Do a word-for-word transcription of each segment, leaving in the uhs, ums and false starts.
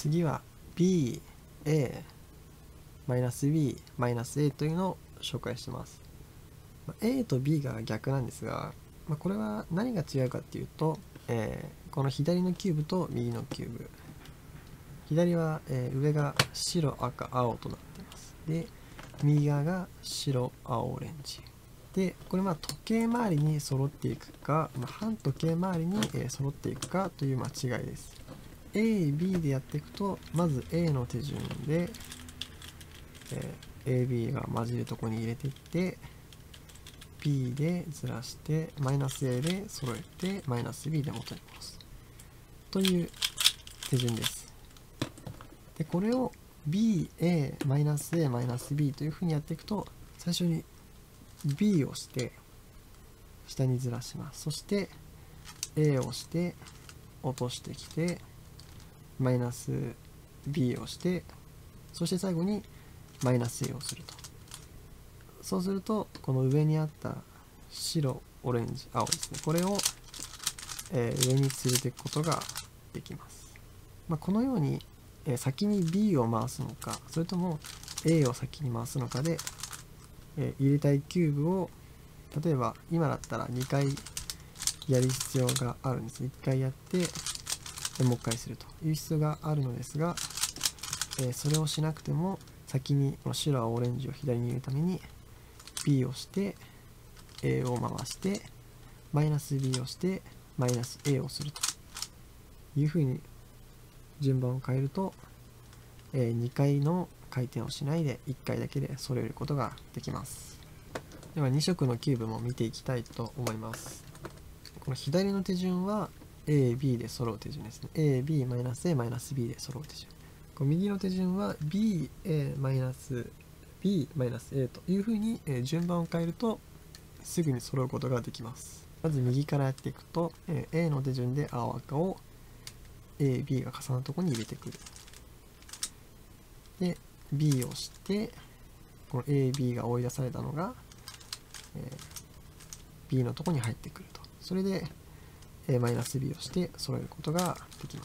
次は B、A、マイナス B、マイナス A というのを紹介してます。A と B が逆なんですが、まあ、これは何が違うかっていうと、えー、この左のキューブと右のキューブ。左は、えー、上が白、赤、青となっています。で、右側が白、青、オレンジ。で、これまあ時計回りに揃っていくか、まあ、反時計回りに、えー、揃っていくかという間違いです。A、B でやっていくと、まず A の手順で、えー、エービー が混じるとこに入れていって、B でずらして、マイナス A で揃えて、マイナス B で元に戻す。という手順です。で、これを B、A、マイナス A、マイナス B というふうにやっていくと、最初に B を押して、下にずらします。そして、A を押して、落としてきて、マイナス B をして、そして最後にマイナス A をすると。そうすると、この上にあった白、オレンジ、青ですね。これを、えー、上に連れていくことができます。まあ、このように、えー、先に B を回すのか、それとも A を先に回すのかで、えー、入れたいキューブを、例えば今だったらにかいやる必要があるんです。いっかいやって、でもういっかいするという必要があるのですが、えー、それをしなくても、先にこの白、青、オレンジを左に入れるために、B をして、A を回して、マイナス B をして、マイナス A をするというふうに順番を変えると、えー、にかいの回転をしないでいっかいだけで揃えることができます。ではに色のキューブも見ていきたいと思います。この左の手順は A、B で揃う手順ですね。A、B、マイナス A、マイナス B で揃う手順。この右の手順は B、A、マイナス B、マイナス A というふうに順番を変えるとすぐに揃うことができます。まず右からやっていくと、A の手順で青赤を A、B が重なるところに入れてくる。で、B をして、この A、B が追い出されたのが、えー、B のところに入ってくると。それで、えー、マイナス B をして揃えることができます。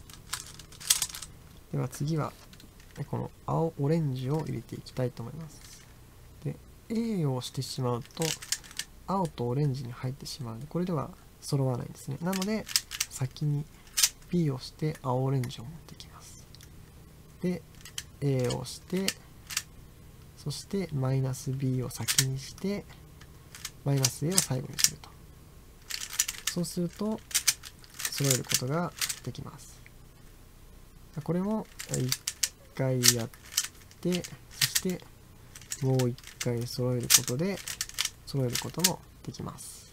では次は、この青、オレンジを入れていきたいと思います。で、A を押してしまうと、青とオレンジに入ってしまうので、これでは揃わないんですね。なので、先に B を押して青オレンジを持ってきます。で、A を押して、そしてマイナス B を先にして、マイナス A を最後にすると。そうすると、揃えることができます。これもいっかいやって、そしてもういっかい揃えることで、揃えることもできます。